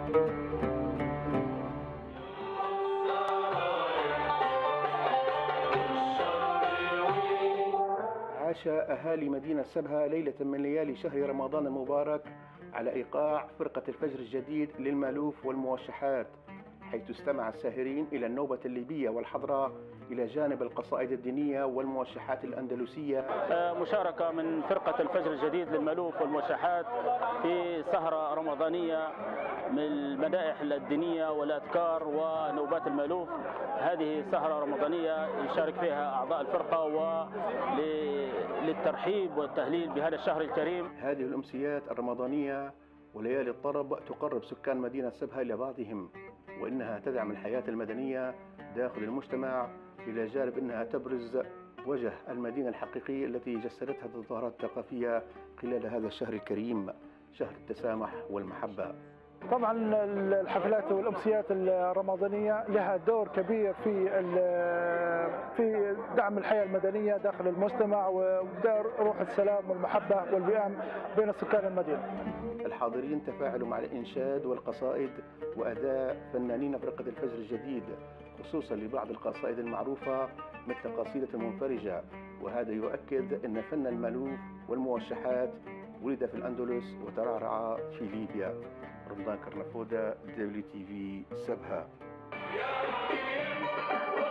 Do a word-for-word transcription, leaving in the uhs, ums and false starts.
عاش أهالي مدينة سبها ليلة من ليالي شهر رمضان المبارك على إيقاع فرقة الفجر الجديد للمألوف والموشحات، حيث استمع الساهرين إلى النوبة الليبية والحضراء إلى جانب القصائد الدينية والموشحات الأندلسية. مشاركة من فرقة الفجر الجديد للمألوف والموشحات في سهرة رمضانية من المدائح الدينية والأذكار ونوبات المألوف. هذه سهرة رمضانية يشارك فيها أعضاء الفرقة وللترحيب والتهليل بهذا الشهر الكريم. هذه الأمسيات الرمضانية وليالي الطرب تقرب سكان مدينة سبها إلى بعضهم، وإنها تدعم الحياة المدنية داخل المجتمع، إلى جانب أنها تبرز وجه المدينة الحقيقي التي جسدتها التظاهرات الثقافية خلال هذا الشهر الكريم، شهر التسامح والمحبة. طبعا الحفلات والأمسيات الرمضانية لها دور كبير في في دعم الحياة المدنية داخل المجتمع ودار روح السلام والمحبة والوئام بين سكان المدينة. الحاضرين تفاعلوا مع الإنشاد والقصائد وأداء فنانين فرقة الفجر الجديد، خصوصا لبعض القصائد المعروفة مثل قصيدة المنفرجة، وهذا يؤكد أن فن المألوف والموشحات ولد في الأندلس وترعرع في ليبيا. رمضان كرنفودة، دبليو تي في سبها.